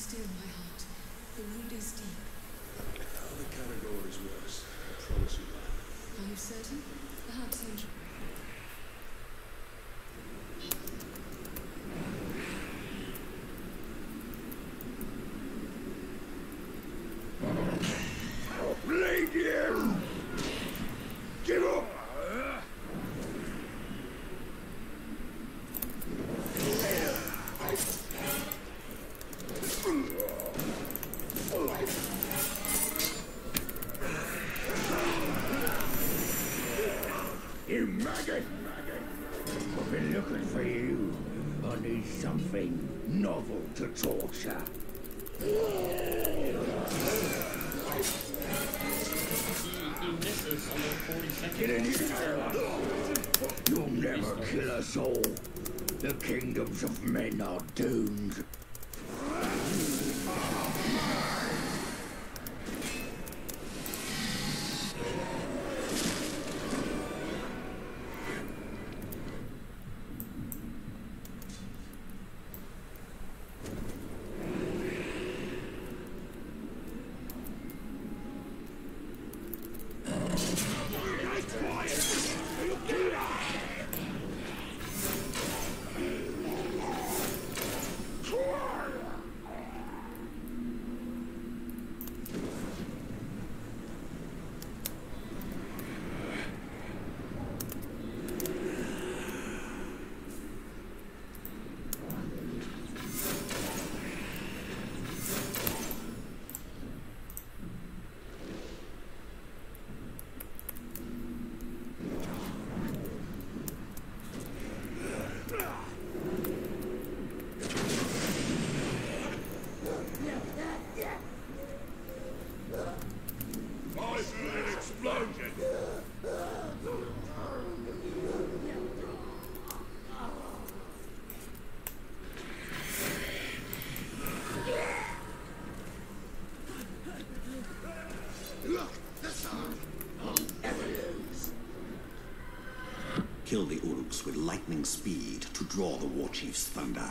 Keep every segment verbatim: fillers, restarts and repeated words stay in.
still, my heart. The wound is deep. The category is worse. I promise you that. Are you certain? Perhaps injury. Legion! Give up! You maggot! I've been looking for you. I need something novel to torture. He, he misses on the forty seconds. Get in here! You'll never kill us all. The kingdoms of men are doomed. Kill the Uruks with lightning speed to draw the Warchief's thunder.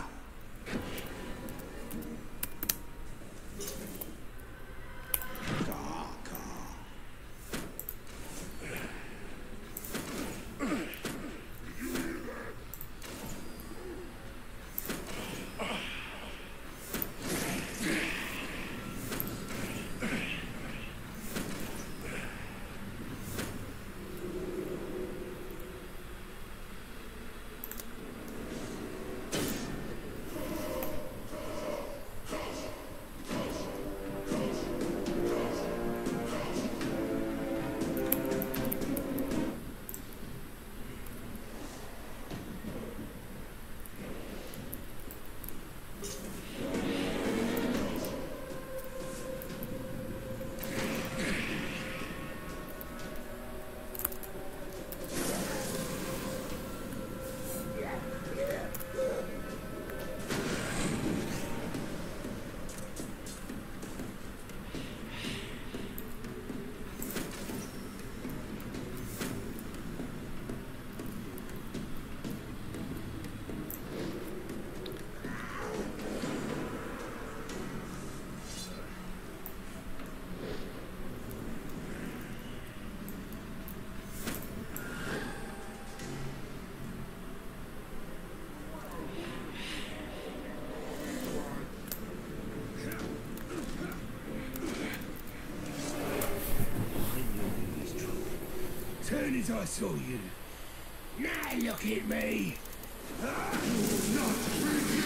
Soon as I saw you. Now look at me. Ah, not free.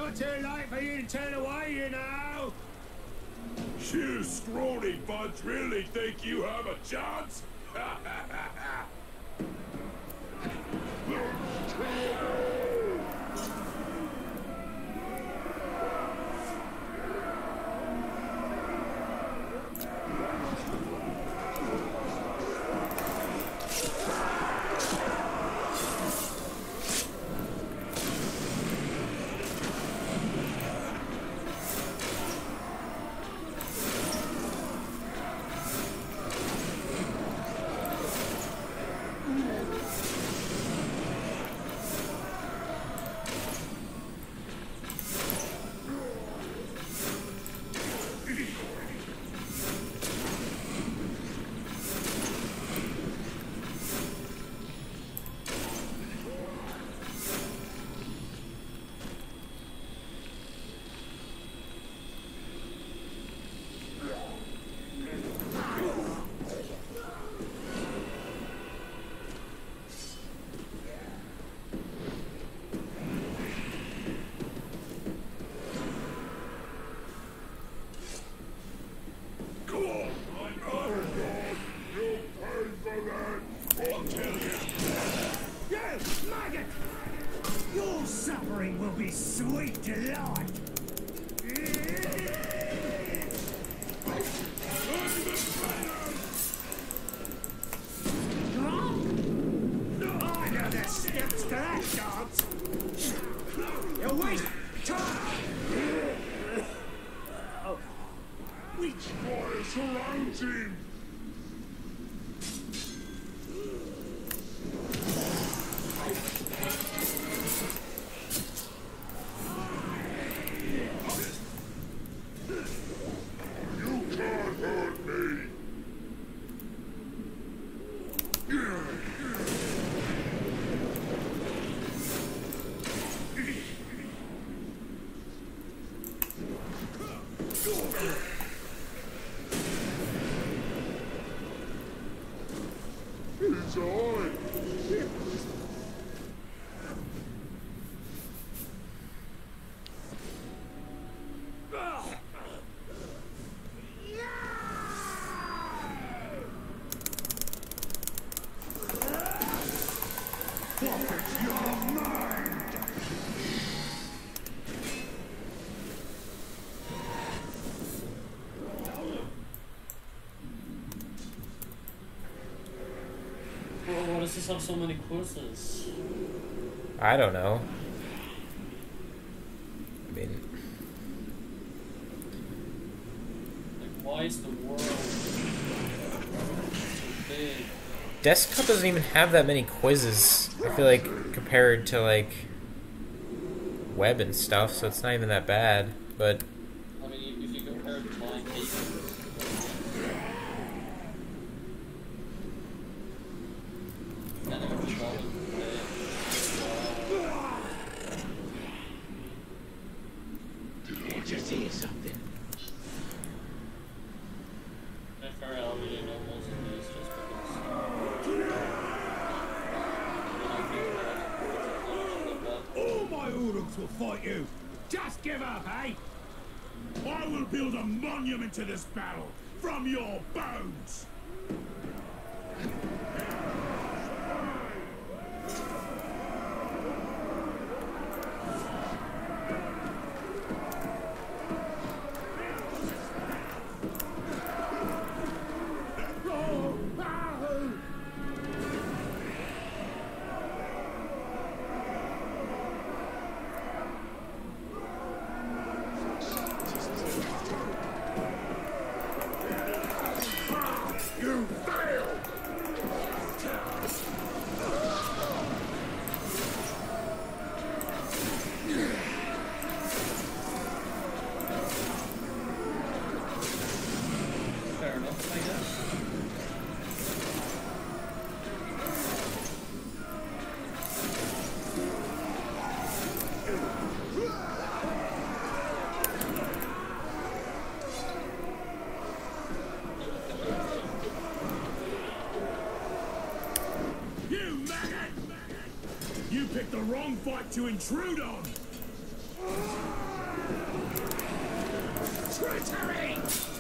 not too late for you to turn away, you know. You scrawny buds really think you have a chance? Your suffering will be sweet delight. I know the steps to that dance. You waste time. Which fire surrounds him? It's on. Why does this have so many quizzes? I don't know. I mean, Like, why is the world so big? desktop doesn't even have that many quizzes. I feel like compared to like web and stuff, so it's not even that bad. But I mean, if you compare it to my cases, kind of controlling Did I just hear something? the F R L really know most of these just because when I think about it, All my Uruks will fight you. Just give up, eh? I will build a monument to this battle from your bones. You failed! fair enough, I guess. You maggot! You picked the wrong fight to intrude on! treachery!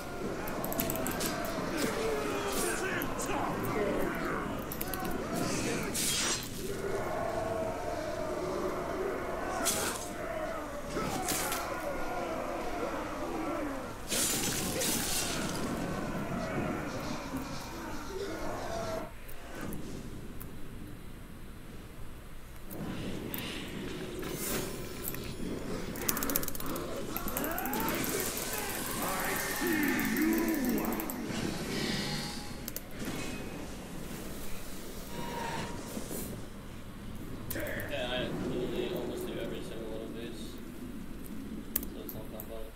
Yeah, I literally almost do every single one of these. So it's not that bad.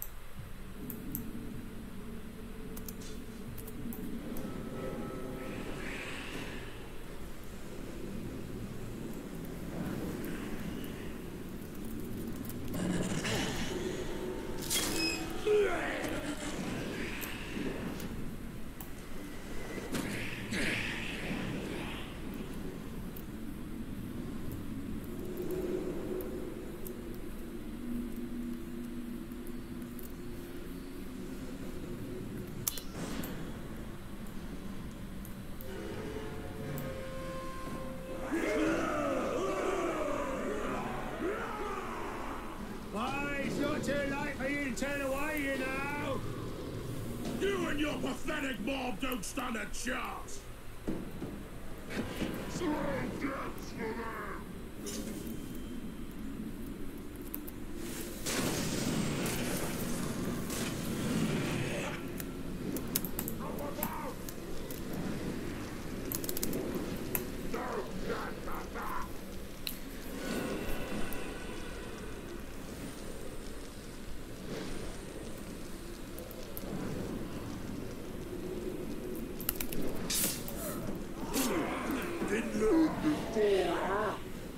Why, it's not too late for you to turn away, you know. You and your pathetic mob don't stand a chance! Throw deaths for them! Didn't know before, huh?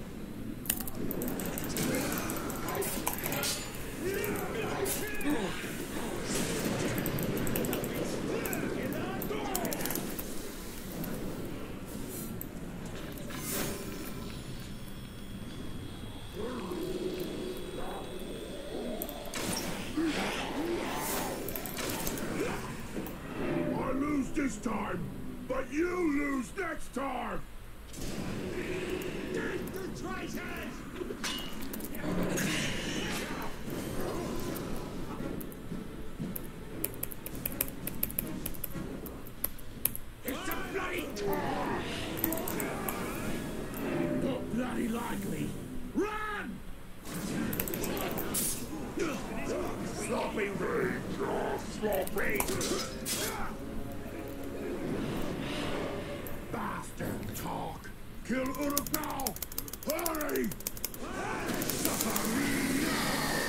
I lose this time, but you lose next time! Get the traitors! It's a bloody tar! Not bloody likely! Run! Sloppy rage, oh, sloppy! Bastard talk! Kill Uruk now! Hurry! Suffer me now!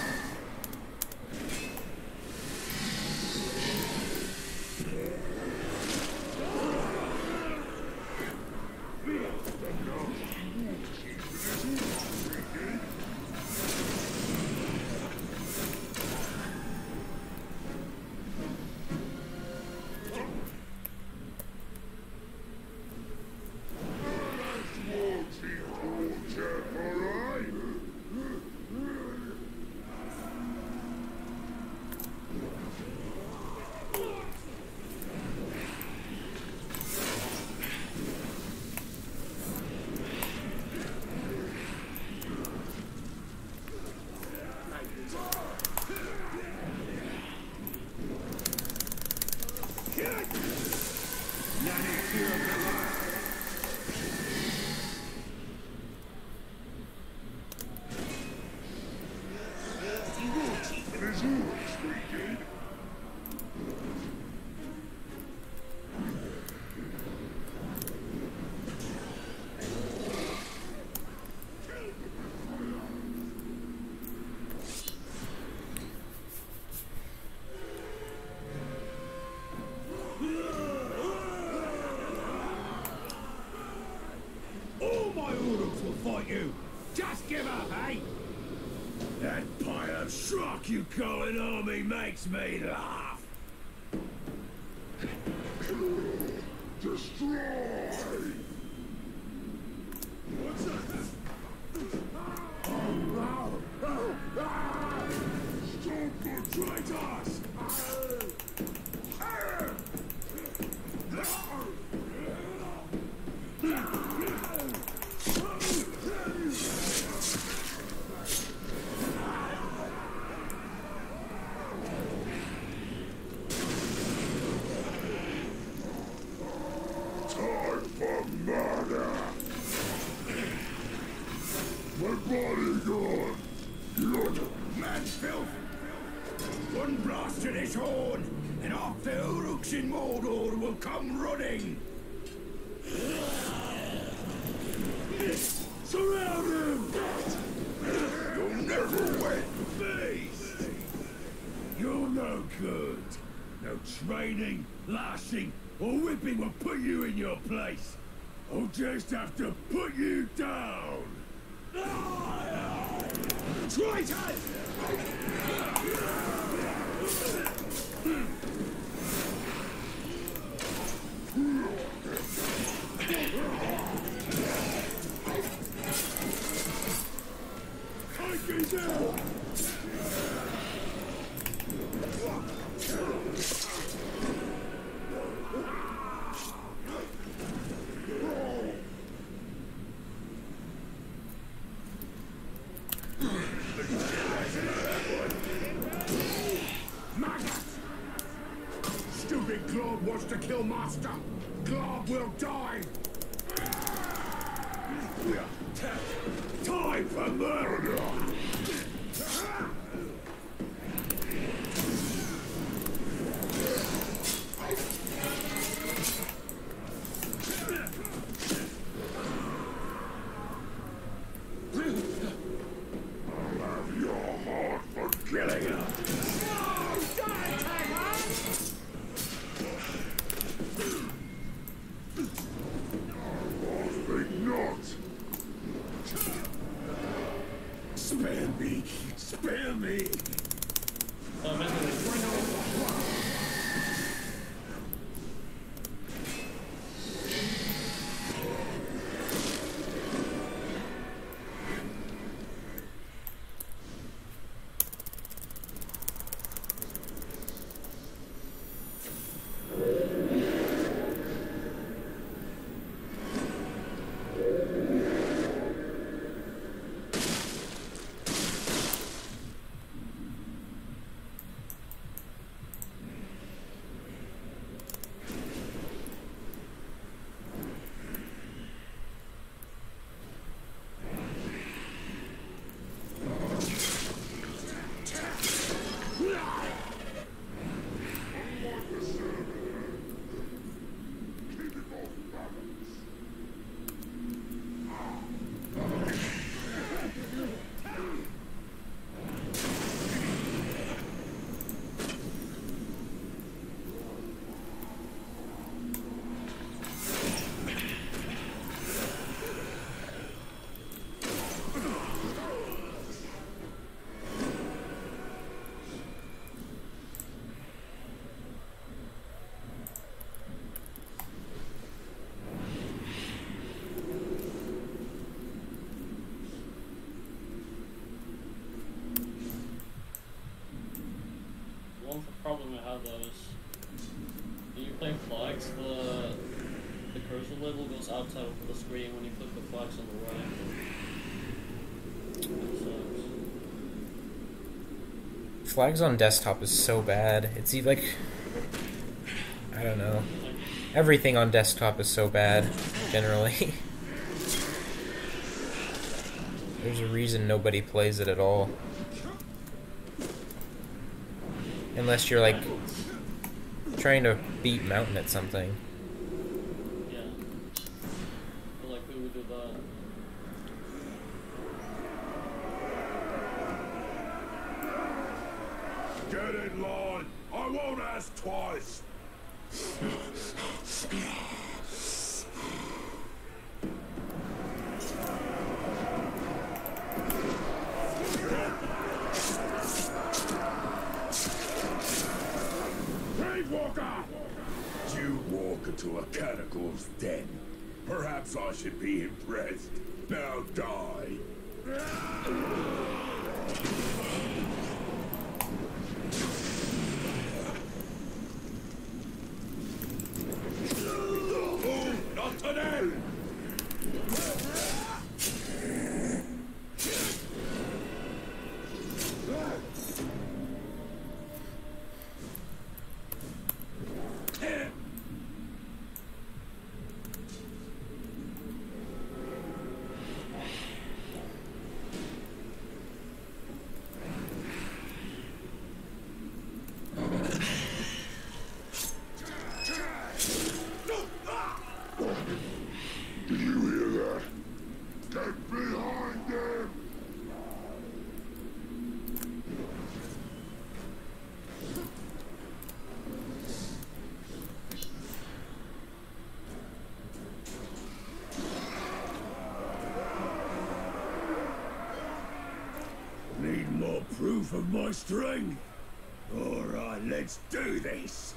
All my Uruks will fight you! Just give up, eh? That pile of schlock you call an army makes me laugh! Destroy! What's that? Oh, no! Oh, ah! Storm good traitors! Time for murder! My bodyguard! You're man's filth! One blast to this horn, and half the Uruks in Mordor will come running! Surround him! You'll never win! Beast! You're no good! No training, lashing, or whipping will put you in your place! I'll just have to put you down! Traitors! Take me down! Stupid Glob wants to kill Master. Glob will die. Time for murder. Have your heart for killing him. Spare me! Spare me! Oh, man. One problem I have though is when you play flags, the the cursor level goes outside of the screen when you click the flags on the right. That sucks. Flags on desktop is so bad. It's e- like I don't know. Everything on desktop is so bad, generally. There's a reason nobody plays it at all. Unless you're like trying to beat Mountain at something. Yeah. But like who would do that? Get in line! I won't ask twice! Walker! You walk into a catacomb's den. Perhaps I should be impressed. Now die. proof of my strength? Alright, let's do this!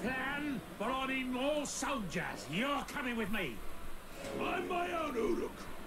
But I need more soldiers. You're coming with me. I'm my own Uruk.